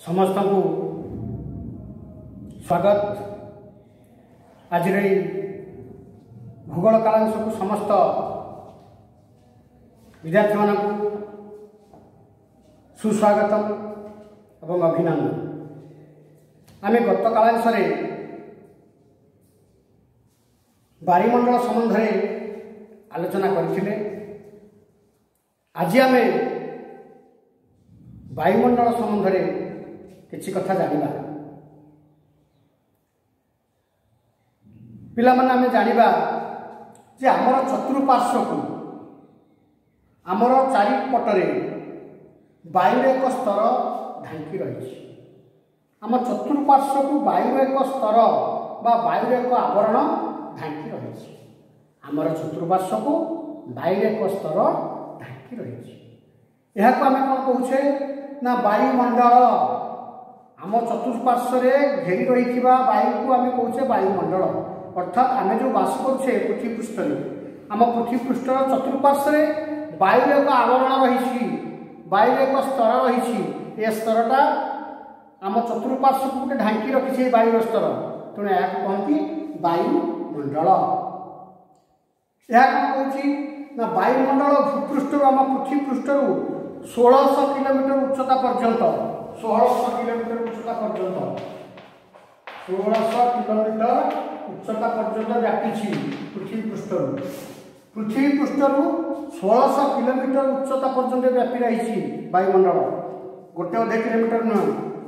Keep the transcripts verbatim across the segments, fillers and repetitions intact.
समस्त को स्वागत। आज भूगोल कालांश को समस्त विद्यार्थी मान सुस्वागत एवं अभिनंदन। आम गत कालांश वायुमंडल संबंध में आलोचना करथिले। आज आम वायुमंडल संबंध में किछि कथा जानिबा। पिला माने आमे जानिबा जे आमर चतुर्पार्श्व को आमर चारिपटरे वायु एक स्तर ढांकी रही। आम चतुर्पार्श्व को वायु एक स्तर बा वायु एक आवरण ढांकी रही। आमर चतुर्पार्श्व को वायु एक स्तर ढांकी रही। यह को आमे कोन कहूछे ना वायुमंडल। आम चतुर्पार्श्व घेरी रही वायु को आम कहे वायुमंडल। अर्थात आम जो बास करे पृथ्वी पृष्ठ आम पृथ्वी पृष्ठ चतुर्पार्श्व वायु एक आवरण रही। वायु एक स्तर रही। ए स्तरटा आम चतुर्पार्श्व को गोटे ढांकी रखी वायु स्तर। तेणु यह कहती वायुमंडल। यह कौन कहना वायुमंडल भूपृष्ठ आम पृथ्वी पृष्ठ षोलश किलोमीटर उच्चता पर्यंत षोलश किलोमीटर उच्चता पर्यंत षोलश किलोमीटर उच्चता पर्यंत व्यापी पृथ्वी पृष्ठ। पृथ्वी पृष्ठ षोलश किलोमीटर उच्चता पर्यंत व्यापी रही वायुमंडल। गोटे अधे किलोमीटर नुह।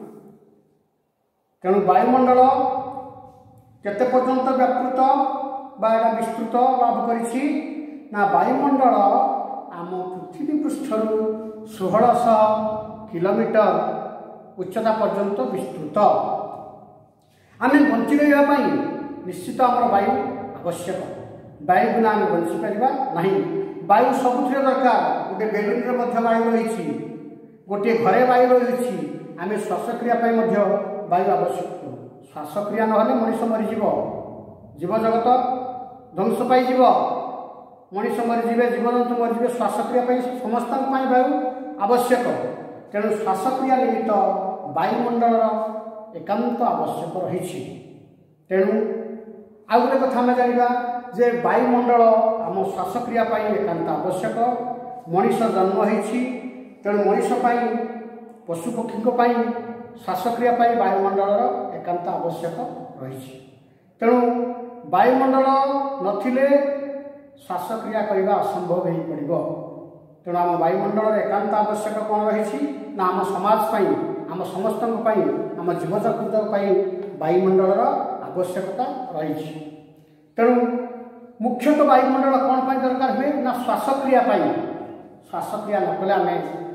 तेणु वायुमंडल केते पर्यंत व्यापृत बा विस्तृत लाभ करिछि ना वायुमंडल आम पृथ्वी पृष्ठ षोलश किलोमीटर उच्चता पर्यंत विस्तृत। आम बंची रहा निश्चित आम वायु आवश्यक। वायु बिना आम बंची पार नहीं। वायु सबुथ दरकार। गोटे बेलून वायु रही। गोटे घरे वायु रही। आम श्वासक्रिया वायु आवश्यक। श्वासक्रिया ना मनीष मरीज। जीव जगत ध्वंस पाई मनीष मरीजे। जीवजंतु मरीजे। श्वासक्रिया समस्त वायु आवश्यक। तेणु श्वासक्रिया निमित्त वायुमंडल एकांत आवश्यक रही। तेणु आउ गोटे कथा आम जाना जे वायुमंडल आम श्वासक्रिया एकांत आवश्यक। मनीष जन्म होती तेणु मनीष पशुपक्षी श्वासक्रिया वायुमंडल एकांत आवश्यक रही। तेणु वायुमंडल नथिले श्वासक्रिया करने असंभव हो पड़ो। तेणु आम वायुमंडल एकांत आवश्यक कौन रही ना आम समाज आम समस्त आम जीवजगत वायुमंडल आवश्यकता रही। तेणु मुख्यतः वायुमंडल कौन पर दरकार हुए ना श्वासक्रिया। श्वासक्रिया नकले आम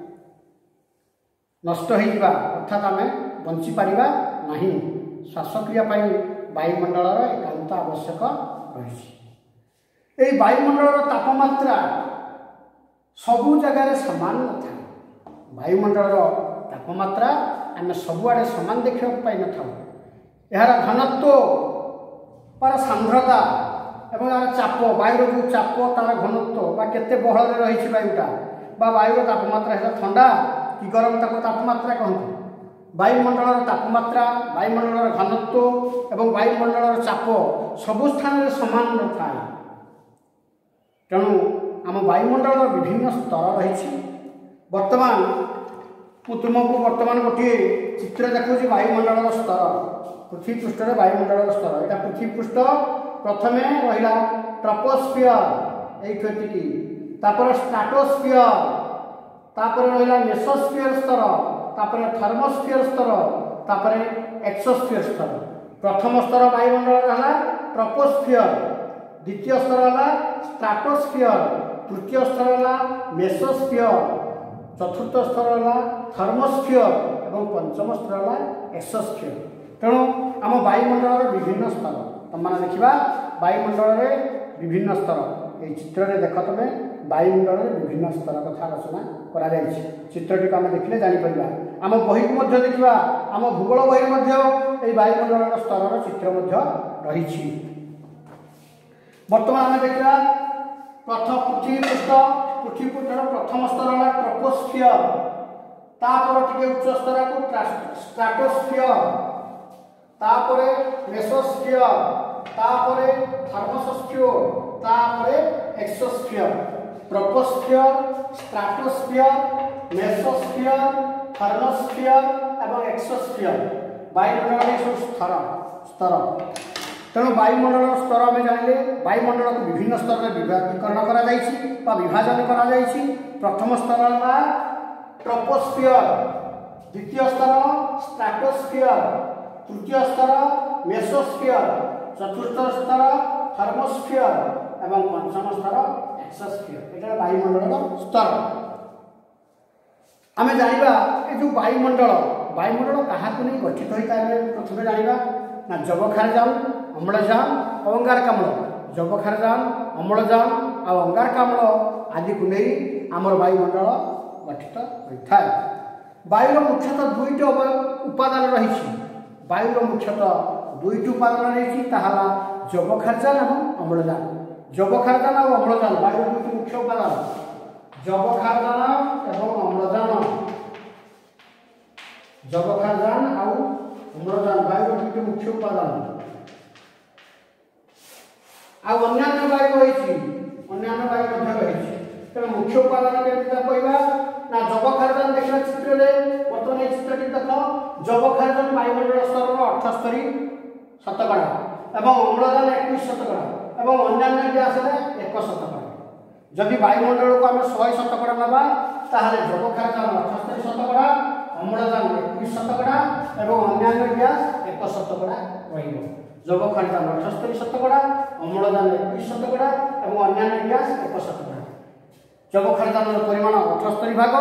नष्ट हो अर्थात आम बंची पारिबा नहीं। श्वासक्रिया वायुमंडल एकांत आवश्यक रही। ये वायुमंडल तापमात्रा सबु जगार सामान न था। वायुमंडल तापमात्रा आम सबुआड़े सामान देखा पाई न था। यार घनत्व पर सांद्रता एवं यार चाप वायु जो चाप तार घनत्व बा केते बहल रही वायुटा बा वायु तापमात्रा है ठंडा कि गरम ताको तापमात्रा कहते। वायुमंडल तापमात्रा वायुमंडल घनत्व एवं वायुमंडल चाप सबु स्थान सामान न था। तेणु आम वायुमंडल विभिन्न स्तर रही। वर्तमान तुमको वर्तमान गोटे चित्र देखुची वायुमंडल स्तर। पृथ्वी पृष्ठ वायुमंडल स्तर यहाँ पृथ्वी पृष्ठ प्रथम रहा ट्रोपोस्फियर ये तापर स्ट्राटोस्फियर तापर रहा मेसोस्फियर स्तर तापर थर्मोस्फियर स्तर तापर एक्सोस्फियर स्तर। प्रथम स्तर वायुमंडल रहा ट्रोपोस्फियर। द्वितीय स्तर है स्ट्राटोस्फियर। तृतीय स्तर है मेसोस्फियर। चतुर्थ स्तर है थर्मोस्फियर और पंचम स्तर है एक्सोस्फियर। तेणु आम वायुमंडल विभिन्न स्तर तुमने देखा वायुमंडल विभिन्न स्तर। ये चित्र में देख तुम वायुमंडल विभिन्न स्तर कथा आलोचना करा चित्रटी आम देखने जापर। आम बही को देखा आम भूगोल बही वायुमंडल स्तर चित्र रही। बर्तमान आम देखा प्रथम पृथ्वी पृष्ठ पृथ्वी पृष्ठर प्रथम स्तर है ट्रोपोस्फियर। तापर टिके उच्च स्तर को स्ट्राटोस्फियर, तापर मेसोस्फियर, तापर थर्मोस्फियर, तापर exosphere. Troposphere, stratosphere, mesosphere, thermosphere एवं एक्सोस्फियर वायुमंडल सब स्तर स्तर। तेणु वायुमंडल स्तर आम जानिले वायुमंडल को विभिन्न स्तर में विभागीकरण करा जायछि बा विभाजन करा जायछि। प्रथम स्तर है ट्रोपोस्फियर, द्वितीय स्तर स्ट्राटोस्फियर, तृतीय स्तर मेसोस्फियर, चतुर्थ स्तर थर्मोस्फियर एवं पंचम स्तर एक्सोस्फियर। एटा वायुमंडल स्तर। आम जानिबा ए जो वायुमंडल वायुमंडल क्या गठित होता है प्रथम जानिबा ना जबखारजान, अम्लजान और अंगारकाम्ल। जबखारजान, अम्लजान और अंगारकाम्ल आदि को नहीं आमर वायुमंडल गठित होता है। वायुर मुख्यतः दुईट उपादान रही। वायुर मुख्यतः दुईट उपादान रही, ताहा जबखारजान और अम्लजान। जबखारजान और अम्लजान वायुर दुईट मुख्य उपादान, जबखारजान एवं अम्लजान। जबखारजान और अम्लजान वायुर दुईट मुख्य उपादान। आउ अन्य वायु रही, अन्य वायु रही। तेना मुख्य उपादान केमिति कहबा ना जबखारजान देखा चित्र में बर्तमान चित्र देख। जबखारजान वायुमंडल स्तर अठस्तरी शतकड़ा एवं अम्लजान एक शतकड़ा एवं अन्य गैस एक शतकड़ा। जदि वायुमंडल को आम शहे शतकड़ा नवा ताहले जबखारजान अठस्तरी शतकड़ा, अम्लजान एक शतकड़ा एवं अन्य गैस एक शतकड़ा रही। जबखारजान अठस्तरी शतकड़ा, अम्लजान एक शतकड़ा एवं अन्य गैस एक शतकड़ा। जबखारजान परिमाण अठस्तरी भाग,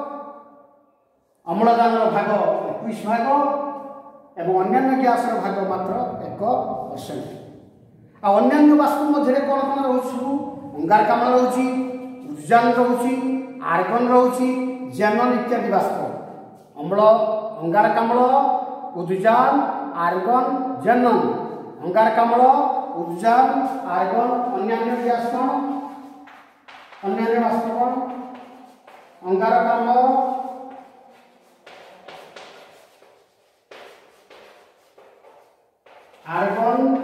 अम्लजान भाग एक भाग एवं अन्य गैस भाग मात्र एक परसेंट। आ अन्य बाष्प मध्य कौन कौन रोचे? अंगारकाम्ल रोचे, उद्जान रोचे, आर्गन रोचे, जेनन इत्यादि बाष्प। अम्ल, अंगारकाम्ल, उद्जान, आर्गन, जेनन। अंगारकाम्ल, उद्जान, आर्गन, अन्य गैस कौन? अन्य बाष्प कौन? अंगारकाम्ल, आर्गन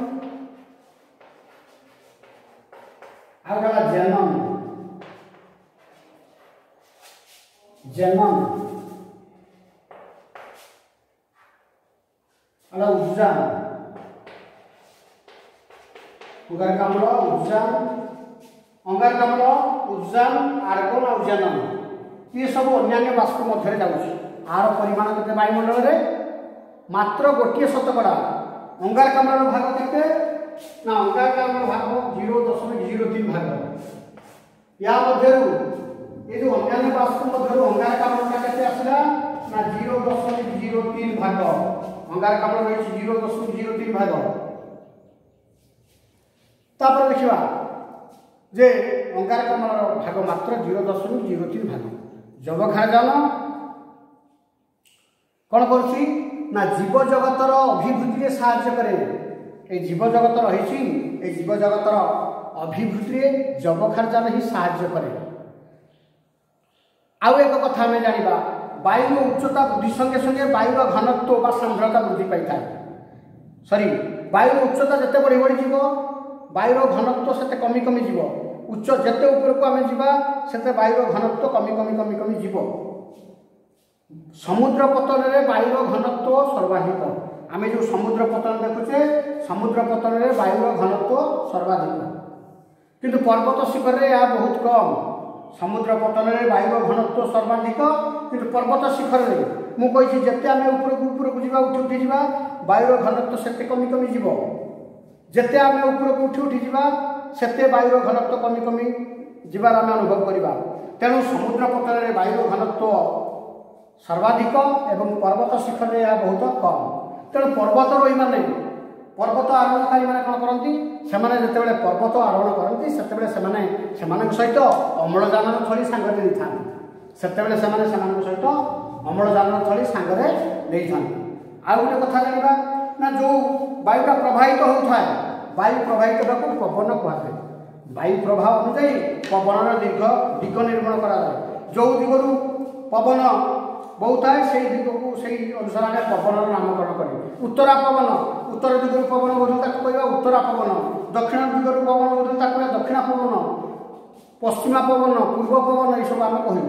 आगला जेनन। जेनन अला उद्जान। अंगारकाम्ल, उद्जान, अंगारकाम्ल, उद्जान, आर्गन और जेनन ये सब अन्य बाष्प मध्य जाऊँगी। आर परिमाण के वायुमंडल में मात्र गोटे शतकड़ा। अंगारकाम्ल भाग के ना अंगारकाम्ल भाग जीरो दशमिक जीरो तीन भाग। या मध्य ये जो अन्य बाष्प मध्य अंगारकाम्ल के आसला ना जीरो दशमिक जीरो तीन भाग। अंगारकाम्ल रही जीरो दशमिक जीरो तीन भाग। तापर देखा जे अंगारकाम्ल भाग मात्र जीरो दशमिक जीरो तीन भाग। जबखारजान कौन करुच्ची ना जीव जगतर अभिवृद्धि में साहाय्य करे। जीव जगत रही, जीव जगतर अभिवृद्धि जबखारजान ही साहाय्य करे। आउ एक कथा आम जाना वायु उच्चता वृद्धि संगे संगे वायुर घनत्व बा सांद्रता वृद्धि पाई था। सॉरी वायुर उच्चता जिते बढ़ी बढ़ी जीव वायुर घनत्व से कमी कमी जीव। उच्च जिते ऊपर को आम जावा से वायुर घनत्व कमी कमी कमी कमी जीव। समुद्र पतन में वायुर घनत्व सर्वाधिक। आम जो समुद्र पतन देखुचे समुद्र पतन में वायुर घनत्व सर्वाधिक, किंतु पर्वत शिखर में यह बहुत कम। समुद्र पतन में वायुर घनत्व सर्वाधिक किंतु पर्वत शिखर में मुझे जिते आम उपरक उपरक जा उठी उठी जा वायुर घनत्व से कमी कमी जीव। जिते आम उपरक उठी उठी जा से वायुर घनत्व कमी कमी जीवार आम अनुभव करवा। तेणु समुद्र पतन में वायुर घनत्व सर्वाधिक एवं पर्वत शिखर में यह बहुत कम। तेणु पर्वतरोही मैंने पर्वत आरोहणकारी मैंने कौन करती से जिते पर्वत आरोहण करती से सहित अम्लजान थली सांगे नहीं था। से सहित अम्लजान थली सांगे नहीं था। आउ गोटे कथा जाना ना जो वायुटा प्रवाहित होता है वायु प्रवाहित होगा पवन कहुए। वायु प्रभाव अनुसार पवन दीर्घ दिग निर्माण कराए। जो दिगरू पवन बहुत थाए से दिग को से अनुसार आम पवन नामकरण करें। उत्तरा पवन उत्तर दिगरू पवन बोलते कहवा उत्तरा पवन, दक्षिण दिगरू पवन बोलते कहवा दक्षिण पवन, पश्चिमा पवन, पूर्व पवन, ये सब आम कह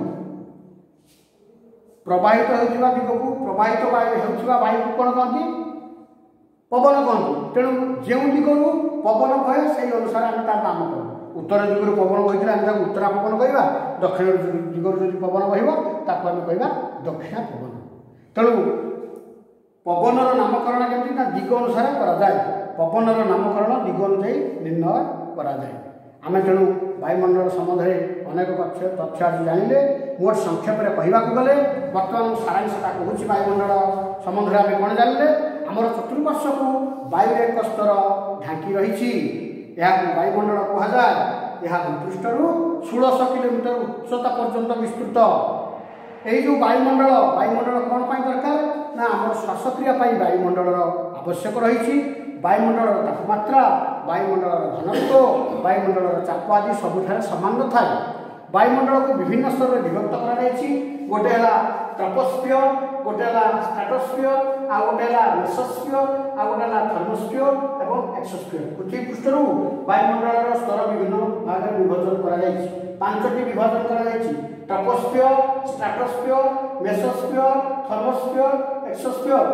प्रवाहित होता दिग को प्रवाहित होता वायु को कौन कहती पवन कहती। तेणु जो दिगरू पवन बहे से अनुसार आम तार नाम करूँ। उत्तर दिगरू पवन बही आम उत्तरा पवन कहवा, दक्षिण दिगरू जो पवन बहब ताको आम कहवा दक्षिणा पवन। तेणु पवनर नामकरण केमती ना दिग अनुसार कराए, पवनर नामकरण दिग अनुଯାୟୀ निर्णय कराए। आम तेणु वायुमंडल संबंध में अनेक तथ्य आज जानिले। मोट संक्षेप में कहवाक गले बर्तमान सारांशटा कहूँ वायुमंडल संबंध में आम कौन जानले आमर चतुर्पार्श को वायु एक स्तर ढांकी रही वायुमंडल कहुए। यह भूपृष्ठर षोलश किलोमीटर उच्चता पर्यंत विस्तृत। यही जो वायुमंडल वायुमंडल कौन पाई दरकार ना आम श्वासक्रिया वायुमंडल आवश्यक रही। वायुमंडल तापमात्रा, वायुमंडल घनत्व, वायुमंडल चाप आदि सबुठ सामान न थाए। वायुमंडल को विभिन्न स्तर में विभक्त कर गोटे है ट्रोपोस्फियर, गोटे है स्ट्रेटोस्फियर, आ गोटे है मेसोस्फियर, आ गोटे है थर्मोस्फियर और एक्सोस्फियर। पृथ्वी पृष्ठर वायुमंडल स्तर विभिन्न भाग में विभाजन कर पांचटी विभाजन कर troposphere, stratosphere, mesosphere, thermosphere, exosphere.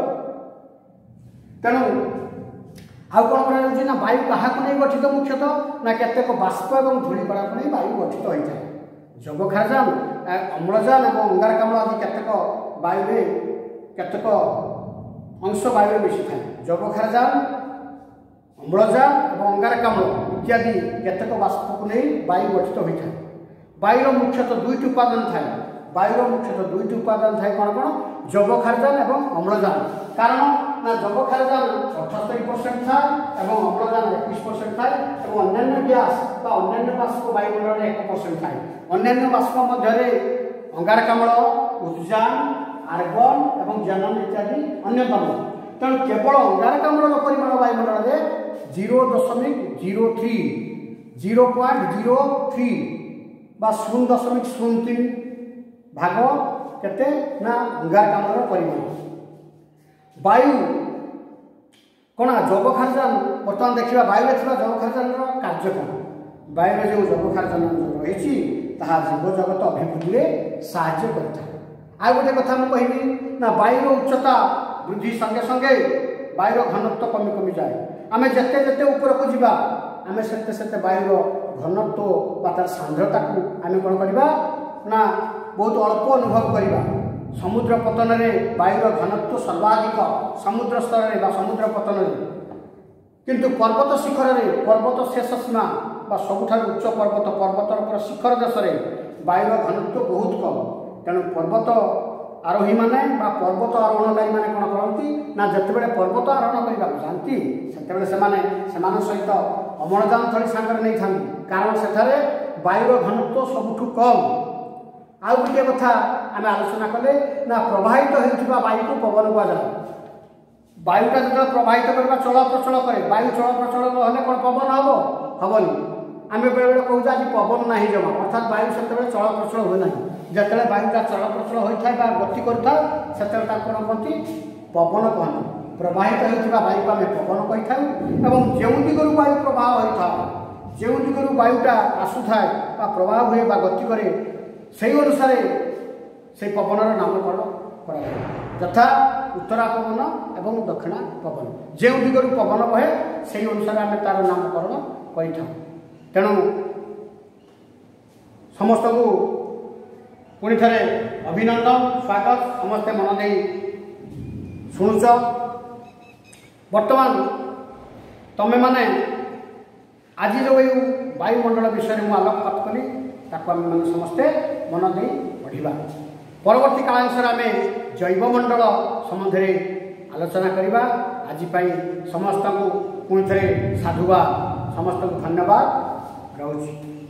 तेणु आउ कौन कर वायु क्या नहीं गठित मुख्यतः ना केतेक बाष्प और धूलिकणा को नहीं वायु गठित होता है। जबखारजान, अम्लजान और अंगारकाम्ल आदि केतेक वायु केतेक अंश वायु बेसी थाए। जबखारजान, अम्लजान और अंगारकाम्ल इत्यादि केतेक बाष्प को नहीं वायु गठित होता है। वायुर मुख्यतः दुईट उपादान थाए। वायुर मुख्यतः दुईट उपादान थाए कौन कौन जबखारजान और अम्लजान। कारण ना जबखारजान अठस्तरी परसेंट था और अम्लजान एक परसेंट था और अन्य गैस अन्य बाष्प वायुमंडल एक परसेंट था। अन्य बाष्प मध्य अंगारकाम्ल, उद्जान, आर्गन और जानन इत्यादि अन्यतम। तेणु केवल अंगारकाम्ल परिमाण वायुमंडल में जीरो दशमिक zero three zero point zero three बा शून्य दशमिक शून्य तीन भाग केते ना अंगारकाम्ल परिमाण। वायु कौन जबखारजान बर्तमान देखा वायु जबखारजान कार्य कौन वायु जो जबखारजान रही जीव जगत अभिवृद्धि में साहाय्य करता। गोटे कथा मुझे कहबी ना वायुर उच्चता वृद्धि संगे संगे वायुर घनत्व कमी कमी जाए। आम जिते जिते ऊपर को जीवा आम सेते सेते वायुर घनत्व तार सांद्रता को आम कौन करवा ना बहुत अल्प अनुभव करवा। समुद्र पतन में वायुर घनत्व सर्वाधिक समुद्र स्तर में समुद्र पतन में, किंतु पर्वत शिखर में पर्वत शेष सीमा सबुठार उच्च पर्वत पर्वतर शिखर देश में वायुर घनत्व बहुत कम। तेणु पर्वत आरोही मैंने पर्वत आरोहणकारी मैंने कौन करती ना जितेबाला पर्वत आरोहण करने जाती से सहित अम्लजान थली सांगे नहीं था। कारण सेठारे वायुर घनत्व सबुठू कम। आउ गोटे कथा आम आलोचना कले ना प्रवाहित होता वायु को पवन कहुए। वायुटा जो प्रवाहित करवा चल प्रचल करे वायु चल प्रचल ना कौन पवन हम हेनी। आम बेले बेले कहूँ आज पवन ना जमा अर्थात वायु से चल प्रचल हुए ना। जिते वायुटा चल प्रचल होता है गति करता से कौन कहती पवन कहते। प्रवाहित होता वायु को आम पवन कही था। जो दिगरू वायु प्रवाह होता जो दिगरू वायुटा आसुए प्रवाह हुए गति करे से अनुसार से पवनर नामकरण कर यथा उत्तरा पवन और दक्षिणा पवन। जो दिगरू पवन बहे से अनुसार आम तार नामकरण कर। तेणु समस्त को पुणी थे अभिनंदन स्वागत। समस्ते मन दे शुणुच। बर्तमान तमें मैंने आज जो वायुमंडल विषय में आलोकपात कली ताको आम मैंने समस्ते मन दे पढ़ा। परवर्ती कालांशर आम जैवमंडल संबंध में आलोचना करवा। आज समस्त को पुणी थे साधुवाद। समस्त को धन्यवाद रहुछि।